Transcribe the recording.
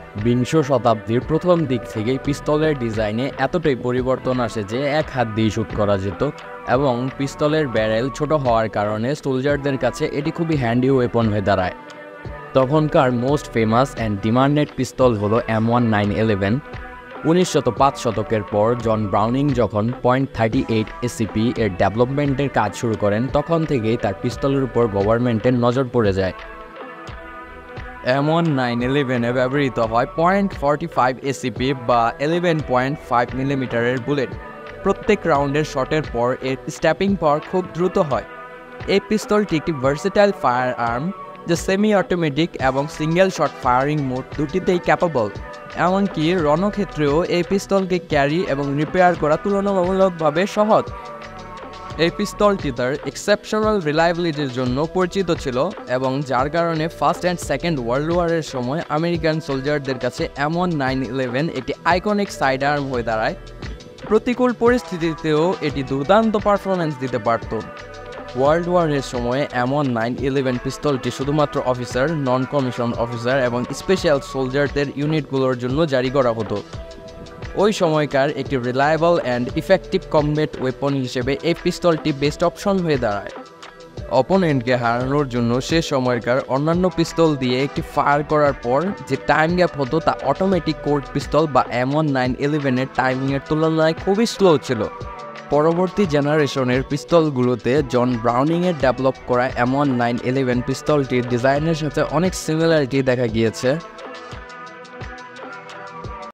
বিংশ শতাব্দীর প্রথম দিক থেকেই পিস্তলের ডিজাইনে এতটাই পরিবর্তন আসে যে এক হাত দিয়ে শুট করা যেত এবং পিস্তলের ব্যারেল ছোট হওয়ার কারণে সোলজারদের কাছে এটি খুবই হ্যান্ডি ওয়েপন হয়ে দাঁড়ায়। তখনকার most famous and demanded pistol হলো M1911। 1905 শতকের পর জন ব্রাউনিং যখন .38 এসিপি এর ডেভেলপমেন্টের কাজ শুরু করেন তখন থেকেই তার পিস্তলের উপর গভর্নমেন্টের নজর পড়ে যায়। M1911-এ ব্যবহৃত হয় .45 এসিপি বা 11.5 মিলিমিটারের বুলেট। প্রত্যেক রাউন্ডের শটের পর এর স্ট্যাপিং পাওয়ার খুব দ্রুত হয়। এই পিস্তলটি একটি ভার্সেটাইল ফায়ার আর্ম যা সেমি অটোমেটিক এবং সিঙ্গেল শট ফায়ারিং মোড দুটিতেই ক্যাপাবল। এমনকি রণক্ষেত্রেও এই পিস্তলকে ক্যারি এবং রিপেয়ার করা তুলনামূলকভাবে সহজ। এই পিস্তলটি তার এক্সেপশনাল রিলায়েবিলিটির জন্য পরিচিত ছিল এবং যার কারণে ফার্স্ট অ্যান্ড সেকেন্ড ওয়ার্ল্ড ওয়ারের সময় আমেরিকান সোলজারদের কাছে M1911 একটি আইকনিক সাইড আর্ম হয়ে দাঁড়ায়। প্রতিকূল পরিস্থিতিতেও এটি দুর্দান্ত পারফরম্যান্স দিতে পারত। ওয়ার্ল্ড ওয়ারের সময় M1911 পিস্তলটি শুধুমাত্র অফিসার, নন কমিশন অফিসার এবং স্পেশাল সোলজারদের ইউনিটগুলোর জন্য জারি করা হতো। ওই সময়কার একটি reliable and effective combat weapon হিসেবে এই পিস্তলটি বেস্ট অপশন হয়ে দাঁড়ায়। অপোনেন্টকে হারানোর জন্য সে সময়কার অন্যান্য পিস্তল দিয়ে একটি ফায়ার করার পর যে টাইম গ্যাপ হতো তা অটোমেটিক কোল্ড পিস্তল বা M1911-এর টাইমিংয়ের তুলনায় খুবই স্লো ছিল। পরবর্তী জেনারেশনের পিস্তলগুলোতে জন ব্রাউনিংয়ের ডেভেলপ করা M1911 পিস্তলটির ডিজাইনের সাথে অনেক সিমিলারিটি দেখা গিয়েছে।